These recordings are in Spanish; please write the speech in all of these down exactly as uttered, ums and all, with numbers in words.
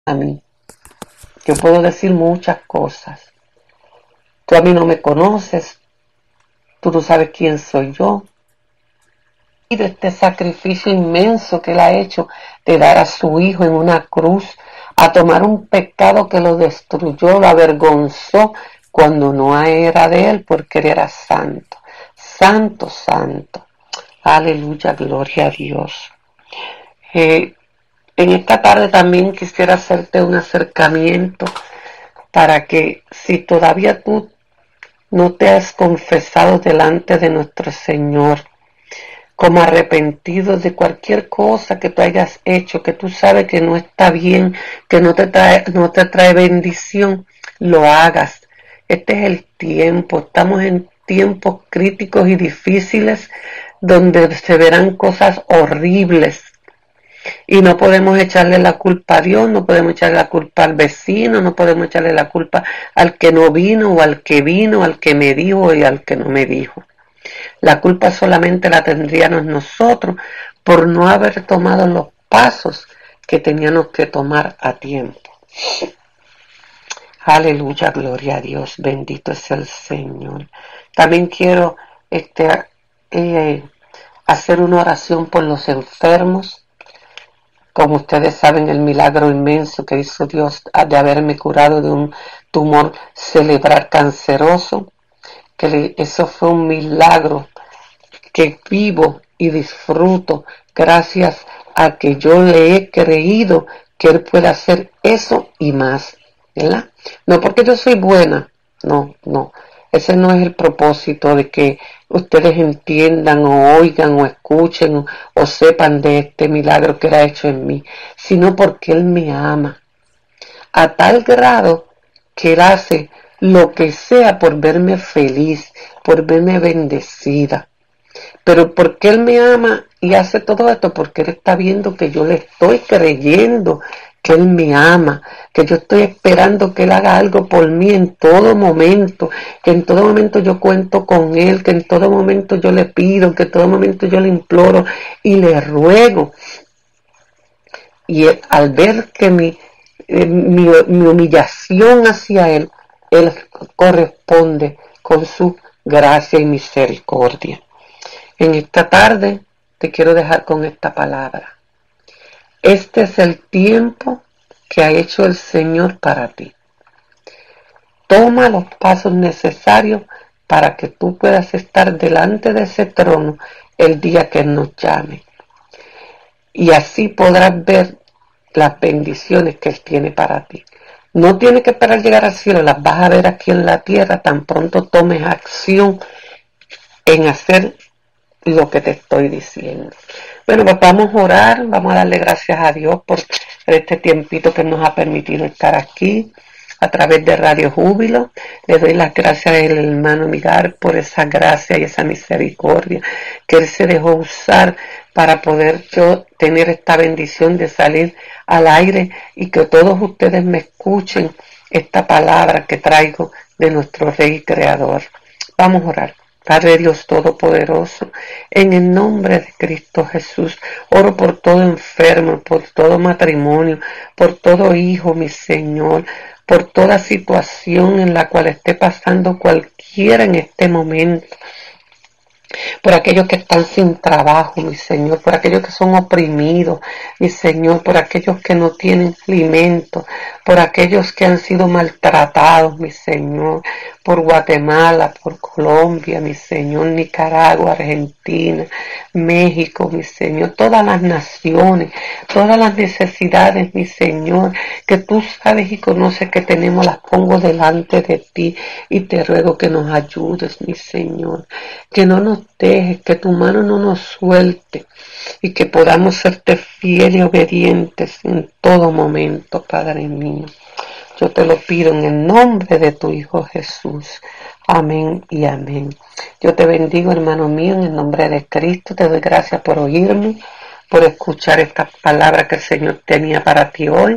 a mí. Yo puedo decir muchas cosas. Tú a mí no me conoces, tú no sabes quién soy yo. Y de este sacrificio inmenso que él ha hecho de dar a su hijo en una cruz, a tomar un pecado que lo destruyó, lo avergonzó, cuando no era de él, porque él era santo, santo, santo. Aleluya, gloria a Dios. Eh, en esta tarde también quisiera hacerte un acercamiento para que, si todavía tú no te has confesado delante de nuestro Señor, como arrepentido de cualquier cosa que tú hayas hecho, que tú sabes que no está bien, que no te trae, no te trae bendición, lo hagas. Este es el tiempo, estamos en tiempos críticos y difíciles donde se verán cosas horribles y no podemos echarle la culpa a Dios, no podemos echarle la culpa al vecino, no podemos echarle la culpa al que no vino o al que vino, al que me dijo y al que no me dijo. La culpa solamente la tendríamos nosotros por no haber tomado los pasos que teníamos que tomar a tiempo. Aleluya, gloria a Dios, bendito es el Señor. También quiero este, eh, hacer una oración por los enfermos. Como ustedes saben, el milagro inmenso que hizo Dios de haberme curado de un tumor cerebral canceroso, que eso fue un milagro que vivo y disfruto gracias a que yo le he creído que Él puede hacer eso y más, ¿verdad? No porque yo soy buena, no, no. Ese no es el propósito de que ustedes entiendan o oigan o escuchen o, o sepan de este milagro que Él ha hecho en mí, sino porque Él me ama a tal grado que Él hace lo que sea por verme feliz, por verme bendecida. Pero porque Él me ama y hace todo esto, porque Él está viendo que yo le estoy creyendo que Él me ama, que yo estoy esperando que Él haga algo por mí en todo momento, que en todo momento yo cuento con Él, que en todo momento yo le pido, que en todo momento yo le imploro y le ruego. Y él, al ver que mi, eh, mi, mi humillación hacia Él, Él corresponde con su gracia y misericordia. En esta tarde te quiero dejar con esta palabra. Este es el tiempo que ha hecho el Señor para ti. Toma los pasos necesarios para que tú puedas estar delante de ese trono el día que Él nos llame. Y así podrás ver las bendiciones que Él tiene para ti. No tienes que esperar llegar al cielo, las vas a ver aquí en la tierra tan pronto tomes acción en hacer lo que te estoy diciendo. Bueno, pues vamos a orar, vamos a darle gracias a Dios por este tiempito que nos ha permitido estar aquí a través de Radio Júbilo. Le doy las gracias al hermano Migar por esa gracia y esa misericordia que Él se dejó usar para poder yo tener esta bendición de salir al aire y que todos ustedes me escuchen esta palabra que traigo de nuestro Rey y Creador. Vamos a orar. Padre Dios Todopoderoso, en el nombre de Cristo Jesús, oro por todo enfermo, por todo matrimonio, por todo hijo, mi Señor, por toda situación en la cual esté pasando cualquiera en este momento, por aquellos que están sin trabajo, mi Señor, por aquellos que son oprimidos, mi Señor, por aquellos que no tienen alimento, por aquellos que han sido maltratados, mi Señor, por Guatemala, por Colombia, mi Señor, Nicaragua, Argentina, México, mi Señor, todas las naciones, todas las necesidades, mi Señor, que tú sabes y conoces que tenemos, las pongo delante de ti y te ruego que nos ayudes, mi Señor, que no nos dejes, que tu mano no nos suelte y que podamos serte fieles y obedientes en todo momento, Padre mío. Yo te lo pido en el nombre de tu Hijo Jesús. Amén y amén. Yo te bendigo, hermano mío, en el nombre de Cristo. Te doy gracias por oírme, por escuchar esta palabra que el Señor tenía para ti hoy.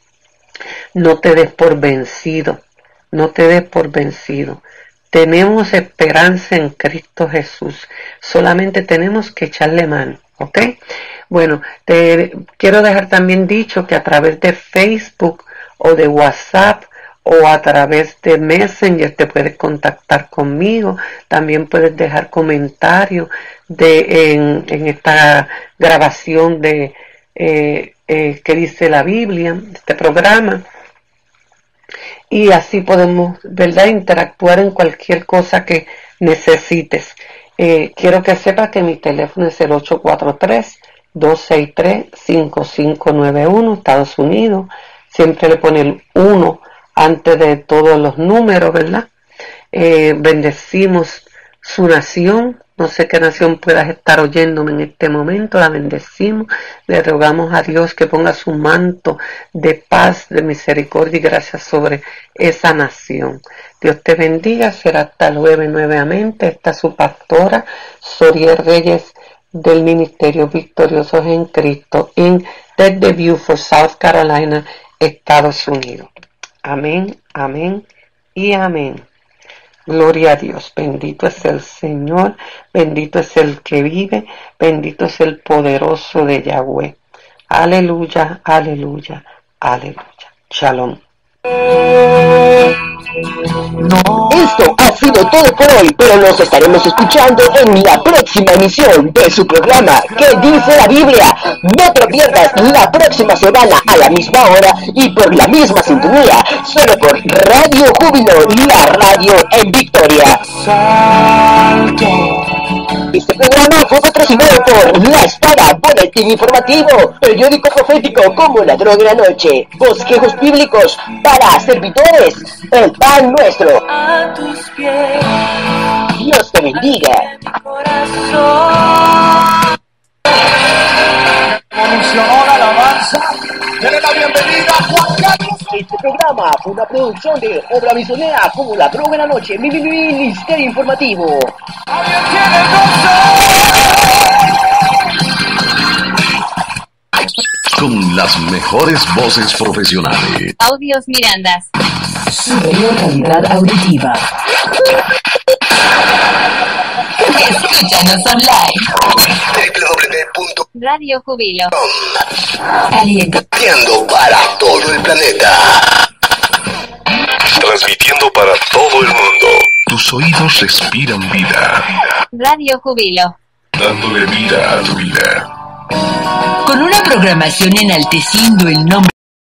No te des por vencido. No te des por vencido. Tenemos esperanza en Cristo Jesús. Solamente tenemos que echarle mano. ¿ok? Bueno, te quiero dejar también dicho que a través de Facebook o de WhatsApp o a través de Messenger te puedes contactar conmigo. También puedes dejar comentarios de, en, en esta grabación de eh, eh, que dice la Biblia, este programa. Y así podemos, ¿verdad?, interactuar en cualquier cosa que necesites. Eh, quiero que sepas que mi teléfono es el ocho cuatro tres, dos seis tres, cinco cinco nueve uno, Estados Unidos. Siempre le pone el uno antes de todos los números, ¿verdad? Eh, bendecimos su nación. No sé qué nación puedas estar oyéndome en este momento. La bendecimos. Le rogamos a Dios que ponga su manto de paz, de misericordia y gracia sobre esa nación. Dios te bendiga. Será hasta luego nuevamente. Esta es su pastora, Soriel Reyes, del Ministerio Victoriosos en Cristo, en The Beaufort, South Carolina, Estados Unidos. Amén, amén y amén. Gloria a Dios. Bendito es el Señor, bendito es el que vive, bendito es el poderoso de Yahweh. Aleluya, aleluya, aleluya. Shalom. Esto ha sido todo por hoy, pero nos estaremos escuchando en la próxima emisión de su programa ¿Qué dice la Biblia? No te lo pierdas la próxima semana a la misma hora y por la misma sintonía, solo por Radio Júbilo, la radio en Victoria. Este programa fue patrocinado por La Espada, boletín informativo, periódico profético como La Droga de la Noche, bosquejos bíblicos para servidores, el pan nuestro. A tus pies, Dios te bendiga. Funcionó la alabanza. Denle la bienvenida a Juan Carlos. Este programa fue una producción de Obra Misionera como La Droga de la Noche, mi, mi, mi, Ministerio Informativo. ¿Alguien tiene gozo? Con las mejores voces profesionales. Audios Mirandas. Superior calidad auditiva. Escúchanos online. doble u doble u doble u punto Radio Júbilo. Transmitiendo para todo el planeta. Transmitiendo para todo el mundo. Tus oídos respiran vida. Radio Júbilo. Dándole vida a tu vida. Con una programación enalteciendo el nombre